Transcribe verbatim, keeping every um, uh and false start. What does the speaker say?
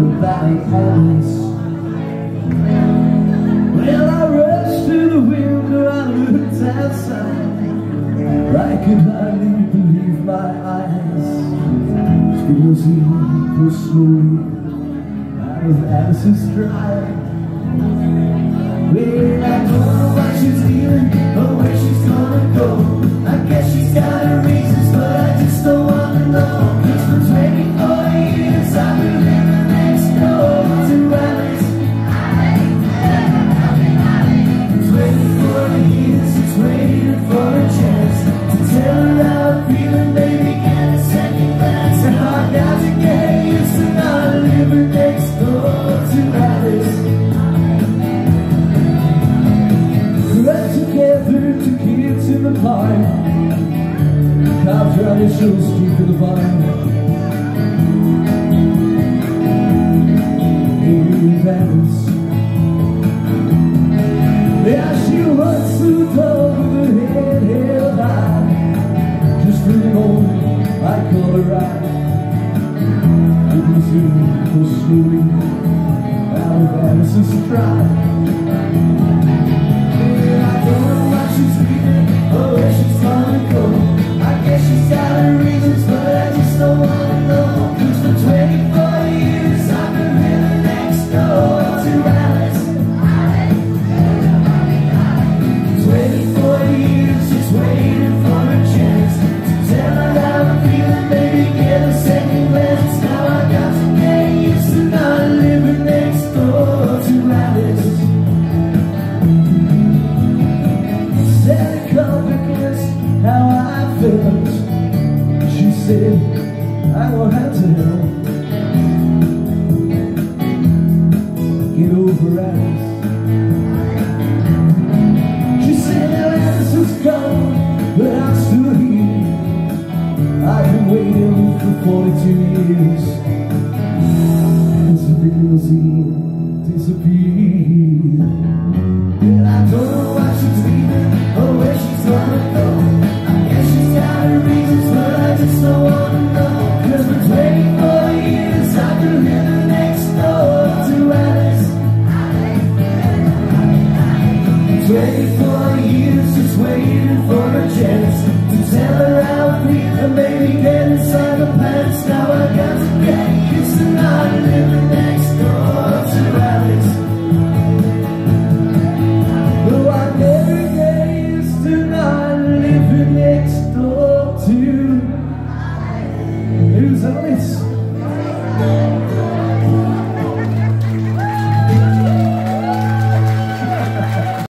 without Alice. Well, I rushed to the window, I looked outside. I could hardly believe my eyes. Squeezing her slowly out of Alice's drive. Well, I don't know why she's leaving or where she's gonna go. I guess she's got her reasons, but I just don't want to know. Cause for twenty-four years I've been living next door to Alice. twenty-four years it's waiting for a chance to tell her how I'm feeling, baby, get a second glance. And I got to get used to not living next door to Alice. Together, two kids in the park, cops riding show street to the barn. Here's Alice. Yeah, she walks through the door with her head held high, just for the moment I call her right. Losing her slowly out of Alice's stride. She's leaving, or where she's gonna go. I guess she's got her reasons, but I just don't wanna know. Cause for twenty-four years I've been living next door to Alice. twenty-four years just waiting for a chance to tell her how I'm feeling, baby, get a second glance. Now I got to get used to not living next door to Alice. How I felt, she said, I won't have to help. Get over Alice. She said, Alice is gone, but I'm still here. I've been waiting for forty-two years.